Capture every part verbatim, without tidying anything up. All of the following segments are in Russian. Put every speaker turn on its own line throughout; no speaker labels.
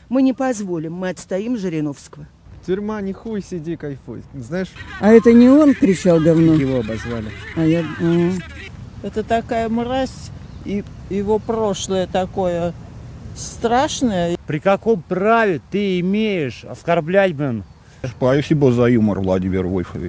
Мы не позволим, мы отстоим Жириновского.
Тюрьма, не хуй, сиди, кайфуй. Знаешь?
А это не он кричал говно?
Его обозвали.
А я... А.
Это такая мразь, и его прошлое такое страшное.
При каком праве ты имеешь оскорблять, блин?
Спасибо за юмор, Владимир Вольфович.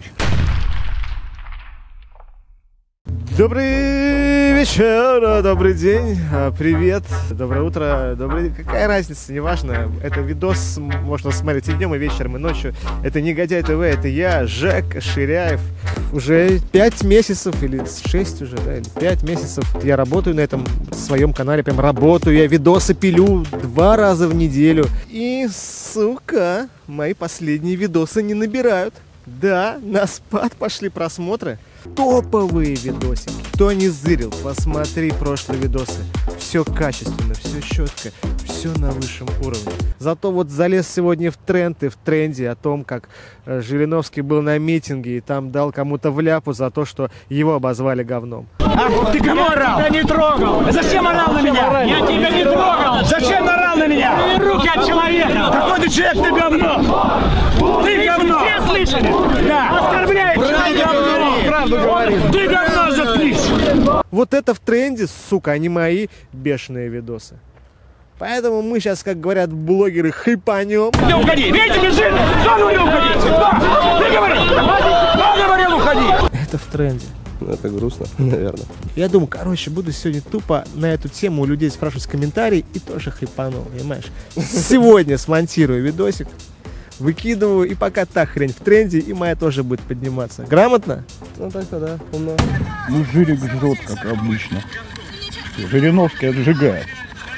Добрый вечер, добрый день, привет, доброе утро, добрый... Какая разница, неважно. Это видос можно смотреть и днем, и вечером, и ночью. Это Негодяй ТВ, это я, Жек Ширяев. Уже пять месяцев, или шесть уже, да, или пять месяцев я работаю на этом своем канале, прям работаю, я видосы пилю два раза в неделю. И, сука, мои последние видосы не набирают. Да, на спад пошли просмотры. Топовые видосики. Кто не зырил, посмотри прошлые видосы. Все качественно, все четко, все на высшем уровне. Зато вот залез сегодня в тренд и в тренде о том, как э, Жириновский был на митинге и там дал кому-то вляпу за то, что его обозвали говном.
А, ты кому орал? Я не трогал. Зачем орал на меня? Я тебя не трогал. Зачем орал на меня? Руки от человека. Какой ты человек, ты говно. Ты говно. Все слышали? Да. Оскорбляешь. Ты говно. Правду говоришь. Ты говно, заткнись.
Вот это в тренде, сука, а не мои бешеные видосы. Поэтому мы сейчас, как говорят блогеры, хайпанем.
Не уходи. Видите, бежит. Кто не уходи? Кто? Ты говорил. Кто говорил уходи?
Это в тренде.
Это грустно, наверное.
Я думаю, короче, буду сегодня тупо на эту тему у людей спрашивать комментарии и тоже хайпанул, понимаешь? Сегодня смонтирую видосик, выкидываю, и пока та хрень в тренде, и моя тоже будет подниматься. Грамотно?
Ну так-то да, умно.
Ну, Жирик жрет, как обычно. Жириновский отжигает.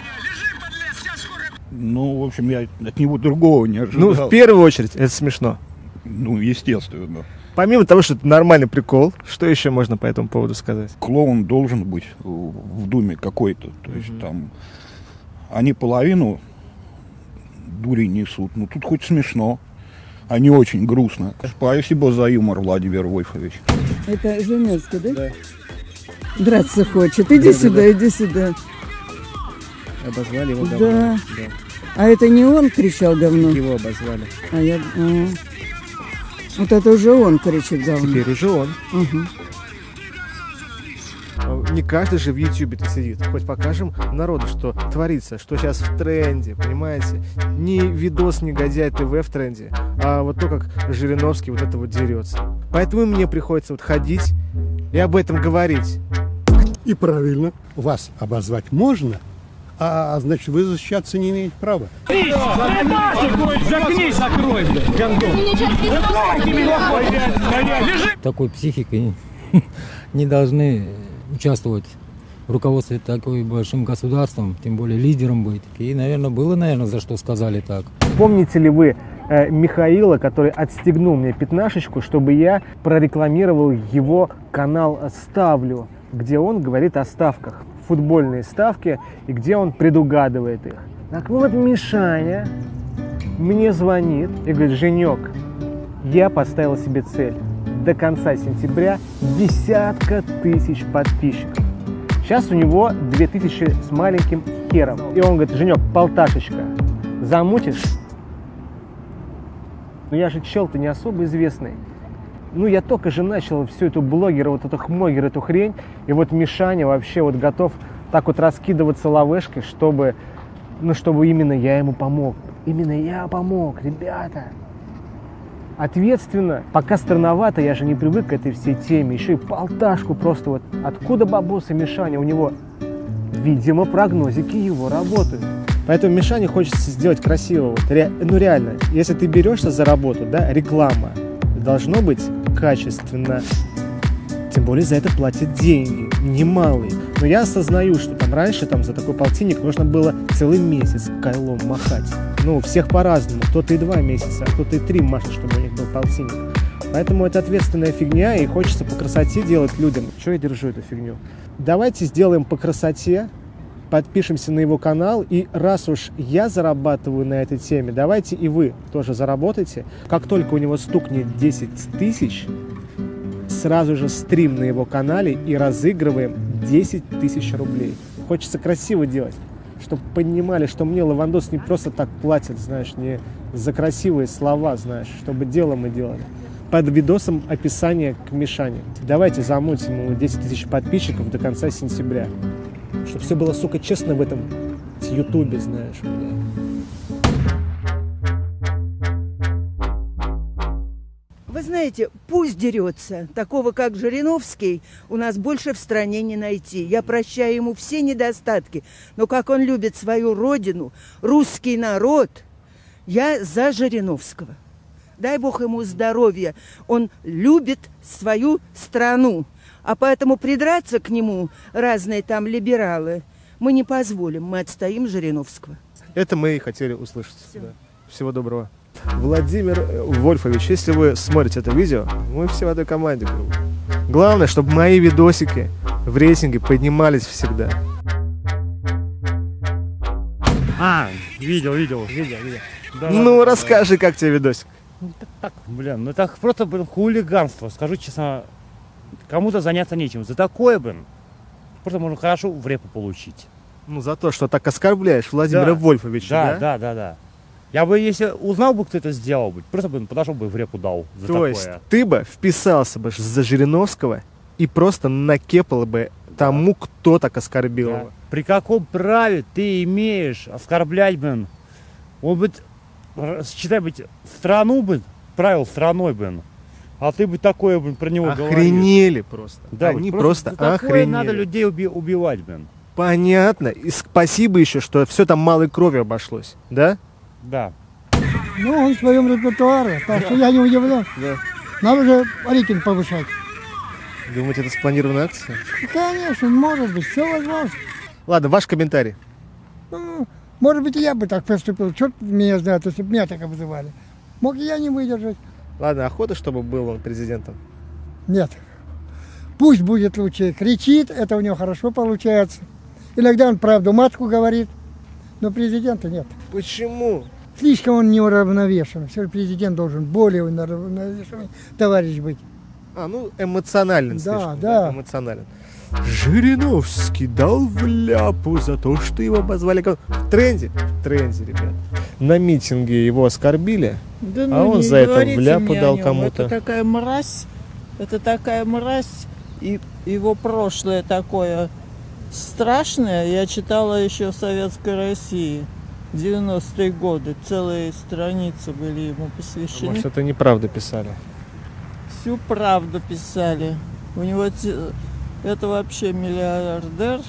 Ну, в общем, я от него другого не ожидал.
Ну, в первую очередь, это смешно.
Ну, естественно.
Помимо того, что это нормальный прикол, что еще можно по этому поводу сказать?
Клоун должен быть в Думе какой-то. То есть mm-hmm. там они половину дури несут. Ну, тут хоть смешно, а не очень грустно. Спасибо за юмор, Владимир Вольфович.
Это Жириновский, да?
Да.
Драться хочет. Иди да, сюда, да, иди сюда.
Обозвали его говно.
Да.
Да.
А это не он кричал говно?
Его обозвали.
А я... А. Вот это уже он кричит говно.
Теперь уже он.
Угу.
Не каждый же в ютубе-то сидит. Хоть покажем народу, что творится, что сейчас в тренде, понимаете? Не видос Негодяй ТВ в тренде, а вот то, как Жириновский вот это вот дерется. Поэтому мне приходится вот ходить и об этом говорить.
И правильно. Вас обозвать можно, а значит вы защищаться не имеете права.
Заткнись, закрой,
Такой психикой не должны участвовать в руководстве такой большим государством, тем более лидером быть. И, наверное, было, наверное, за что сказали так.
Помните ли вы э, Михаила, который отстегнул мне пятнашечку, чтобы я прорекламировал его канал «Ставлю», где он говорит о ставках, футбольные ставки, и где он предугадывает их. Так вот, Мишаня мне звонит и говорит: Женек, я поставил себе цель до конца сентября десятка тысяч подписчиков. Сейчас у него две тысячи с маленьким хером. И он говорит: Женек, полташечка, замутишь? Ну я же чел-то не особо известный. Ну я только же начал всю эту блогера, вот эту хмогер, эту хрень. И вот Мишаня вообще вот готов так вот раскидываться лавешкой, чтобы, ну чтобы именно я ему помог. Именно я помог, ребята. Ответственно, пока странновато, я же не привык к этой всей теме. Еще и полташку просто вот. Откуда бабосы Мишаня? У него, видимо, прогнозики его работают. Поэтому Мишане хочется сделать красиво. Вот, ре, ну реально, если ты берешься за работу, да, реклама, должно быть качественно. Тем более за это платят деньги, немалые. Но я осознаю, что там раньше там, за такой полтинник нужно было целый месяц кайлом махать. Ну, у всех по-разному. Кто-то и два месяца, а кто-то и три машет, чтобы у них был полтинник. Поэтому это ответственная фигня, и хочется по красоте делать людям. Чего я держу эту фигню? Давайте сделаем по красоте, подпишемся на его канал, и раз уж я зарабатываю на этой теме, давайте и вы тоже заработайте. Как только у него стукнет десять тысяч, сразу же стрим на его канале и разыгрываем десять тысяч рублей. Хочется красиво делать. чтобы понимали, что мне Левандовский не просто так платит, знаешь, не за красивые слова, знаешь, чтобы дело мы делали. Под видосом описание к Мишане. Давайте замутим ему десять тысяч подписчиков до конца сентября. Чтобы все было, сука, честно в этом ютубе, знаешь, бля.
Вы знаете, пусть дерется. Такого, как Жириновский, у нас больше в стране не найти. Я прощаю ему все недостатки. Но как он любит свою родину, русский народ, я за Жириновского. Дай Бог ему здоровья. Он любит свою страну. А поэтому придраться к нему разные там либералы мы не позволим. Мы отстоим Жириновского.
Это мы и хотели услышать. Да. Всего доброго. Владимир Вольфович, если вы смотрите это видео, мы все в одной команде. Главное, чтобы мои видосики в рейтинге поднимались всегда.
А, видел, видел.
Видел, видел.
Да,
ну,
да,
расскажи,
да.
как тебе видосик.
Ну, так, так, блин, ну это просто, блин, хулиганство. Скажу честно, кому-то заняться нечем. За такое, блин, просто можно хорошо в репу получить.
Ну, за то, что так оскорбляешь Владимира
да.
Вольфовича,
да?
Да,
да, да, да. Я бы, если узнал бы, кто это сделал бы, просто бы подошел бы и в репу дал за
То
такое.
есть ты бы вписался бы за Жириновского и просто накепал бы тому, кто так оскорбил
Да.
его.
При каком праве ты имеешь оскорблять, блин, он бы, считай, быть, страну бы, правил страной, блин, а ты бы такое, блин, про него говоришь.
Охренели просто.
Да,
Они
просто,
просто
за такое
охренели.
надо людей уби- убивать, блин.
Понятно. И спасибо еще, что все там малой кровью обошлось, да?
Да.
Ну, он в своем репертуаре, так что я не удивлен.
Да.
Надо же рейтинг повышать.
Думаете, это спланированная акция?
Конечно, может быть, все возможно.
Ладно, ваш комментарий.
Ну, может быть, и я бы так поступил. Черт меня знает, если бы меня так обзывали. Мог и я не выдержать.
Ладно, охота, чтобы был он президентом?
Нет. Пусть будет лучше. Кричит, это у него хорошо получается. Иногда он правду матку говорит, но президента нет.
Почему?
Слишком он неуравновешен. Все, президент должен более уравновешенный товарищ быть.
А, ну, эмоционален
Да,
слишком.
да.
Эмоционален. Жириновский дал в ляпу за то, что его обозвали... В тренде? В тренде, ребят. На митинге его оскорбили,
Да,
а
ну,
он
не
за это в
говорите
ляпу
мне о
дал
нем.
кому-то.
Это такая мразь, это такая мразь, и его прошлое такое страшное. Я читала еще в Советской России. девяностые годы. Целые страницы были ему посвящены.
Может, это неправда писали?
Всю правду писали. У него те- это вообще миллиардер,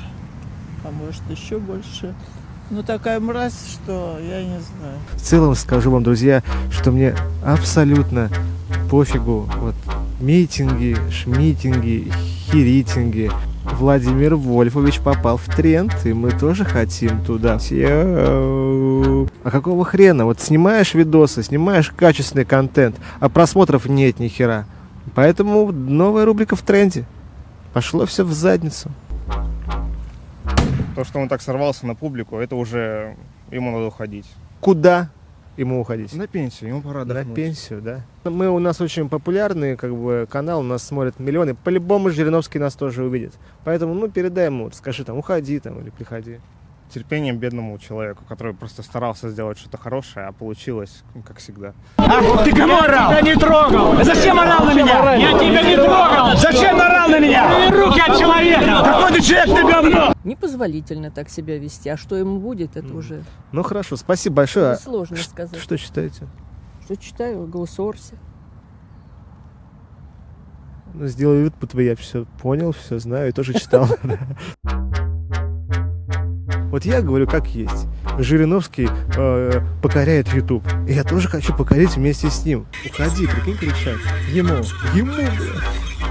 а может еще больше. Ну такая мразь, что я не знаю.
В целом скажу вам, друзья, что мне абсолютно пофигу. Вот митинги, шмитинги, хиритинги. Владимир Вольфович попал в тренд, и мы тоже хотим туда. А какого хрена? Вот снимаешь видосы, снимаешь качественный контент, а просмотров нет ни хера. Поэтому новая рубрика в тренде. Пошло все в задницу.
То, что он так сорвался на публику, это уже ему надо уходить.
Куда ему уходить?
На пенсию, ему пора отдохнуть.
На пенсию, да. Мы у нас очень популярный как бы канал, нас смотрят миллионы. По-любому Жириновский нас тоже увидит. Поэтому, ну, передай ему, скажи там, уходи там или приходи.
Терпением бедному человеку, который просто старался сделать что-то хорошее, а получилось, ну, как всегда.
А, ты кому орал? Я тебя не трогал. Зачем орал на меня? Я тебя не трогал. Зачем орал на меня? Убери руки от человека. Какой ты человек, ты говно.
Непозволительно так себя вести. А что ему будет, это уже
Ну, хорошо, спасибо большое.
сложно
Ш-
сказать.
Что читаете?
Что читаю? Голосорси.
Ну, сделай вид, будто бы я все понял, все знаю и тоже читал. Вот я говорю как есть. Жириновский э, покоряет YouTube. И я тоже хочу покорить вместе с ним. Уходи, прикинь, кричать. Ему. Ему, бля.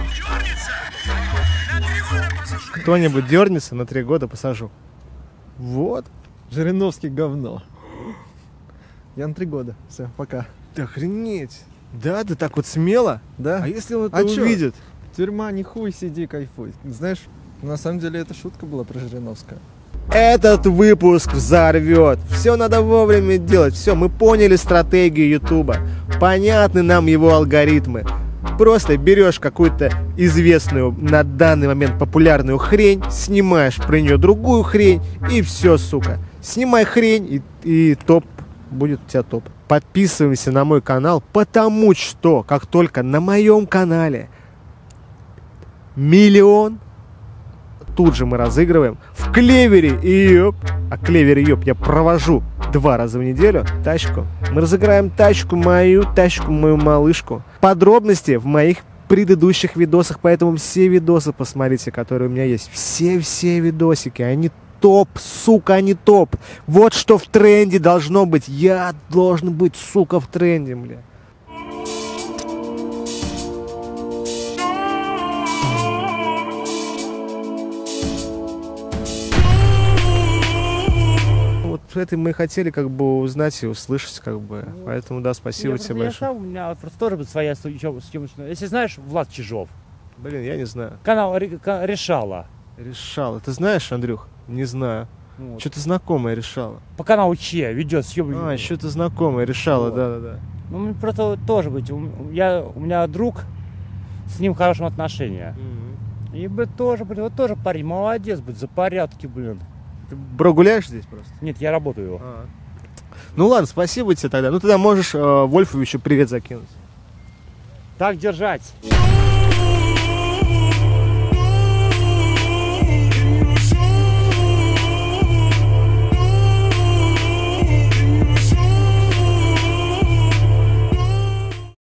Кто-нибудь дернется, на три года посажу. Вот.
Жириновский говно. Я на три года. Все, пока.
Да охренеть. Да, да так вот смело?
Да?
А если он это
А чё?
увидит?
Тюрьма, не хуй, сиди, кайфуй. Знаешь, на самом деле это шутка была про Жириновского.
Этот выпуск взорвет. Все надо вовремя делать. Все, мы поняли стратегию Ютуба. Понятны нам его алгоритмы. Просто берешь какую-то известную на данный момент популярную хрень, снимаешь про нее другую хрень, и все, сука. Снимай хрень, и, и топ, будет у тебя топ. Подписываемся на мой канал, потому что, как только на моем канале миллион, тут же мы разыгрываем в Клевере, и ёп, а Клевере, ёп, я провожу два раза в неделю тачку. Мы разыграем тачку мою, тачку мою малышку. Подробности в моих предыдущих видосах, поэтому все видосы посмотрите, которые у меня есть. Все-все видосики, они топ, сука, они топ. Вот что в тренде должно быть. Я должен быть, сука, в тренде, бля. Вот это мы хотели как бы узнать и услышать, как бы. Ну, поэтому, да, спасибо
я
тебе
просто,
большое.
Я сам, у меня просто тоже своя съемочная. Если знаешь, Влад Чижов.
Блин, я не знаю.
Канал Решала.
Решала. Ты знаешь, Андрюх? Не знаю. Вот. Что-то знакомое Решала.
По каналу Че ведет съемки.
А, что-то знакомое Решала, да-да-да.
Вот. Ну, просто тоже быть. Я, у меня друг, с ним хорошие отношения. Mm-hmm. И бы тоже, блин, вот тоже парень, молодец, быть, за порядки, блин.
Ты, бро, гуляешь здесь просто?
Нет, я работаю.
А-а. Ну ладно, спасибо тебе тогда. Ну тогда можешь э, Вольфовичу привет закинуть.
Так держать.